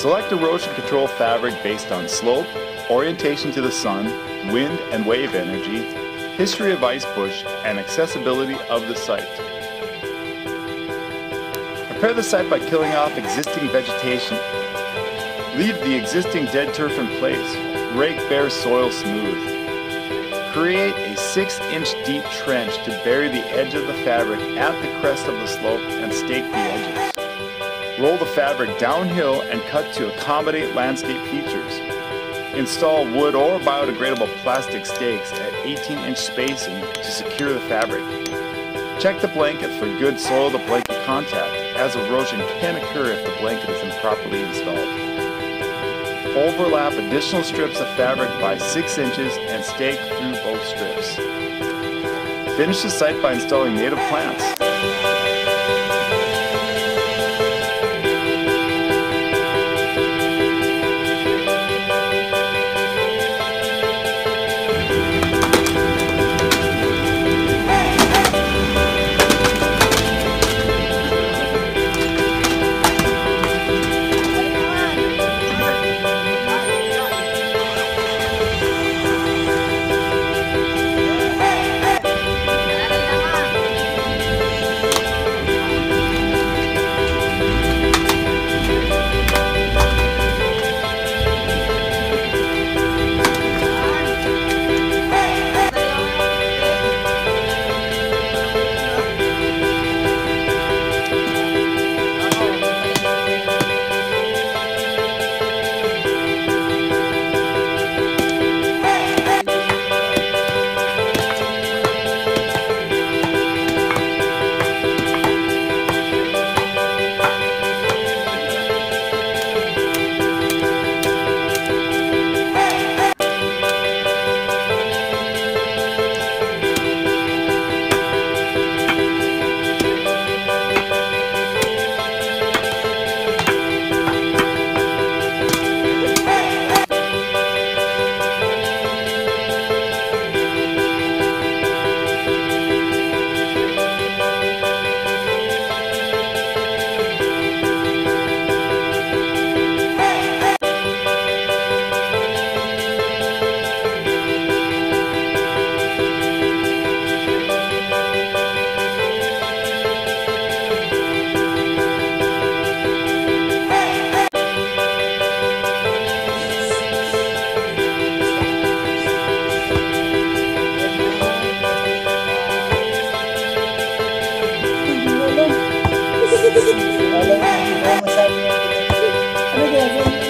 Select erosion control fabric based on slope, orientation to the sun, wind and wave energy, history of ice push, and accessibility of the site. Prepare the site by killing off existing vegetation. Leave the existing dead turf in place. Rake bare soil smooth. Create a 6-inch deep trench to bury the edge of the fabric at the crest of the slope and stake the edges. Roll the fabric downhill and cut to accommodate landscape features. Install wood or biodegradable plastic stakes at 18-inch spacing to secure the fabric. Check the blanket for good soil-to-blanket contact, as erosion can occur if the blanket is improperly installed. Overlap additional strips of fabric by 6 inches and stake through both strips. Finish the site by installing native plants. Ano